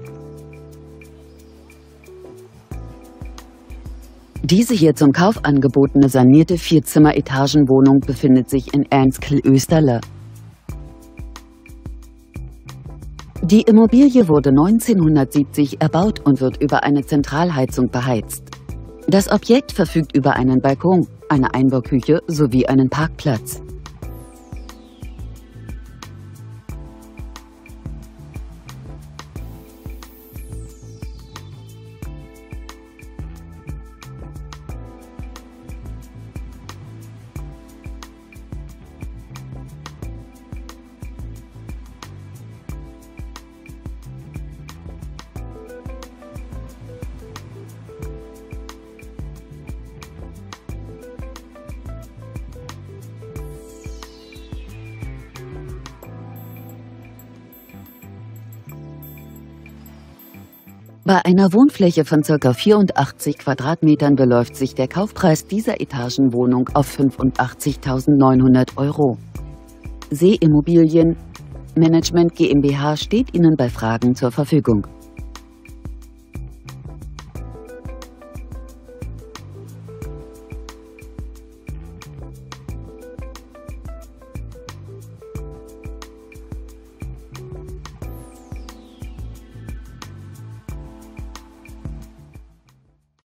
Diese hier zum Kauf angebotene sanierte Vierzimmer-Etagenwohnung befindet sich in Ernskl-Österle. Die Immobilie wurde 1970 erbaut und wird über eine Zentralheizung beheizt. Das Objekt verfügt über einen Balkon, eine Einbauküche sowie einen Parkplatz. Bei einer Wohnfläche von ca. 84 Quadratmetern beläuft sich der Kaufpreis dieser Etagenwohnung auf 85.900 €. See Immobilien Management GmbH steht Ihnen bei Fragen zur Verfügung.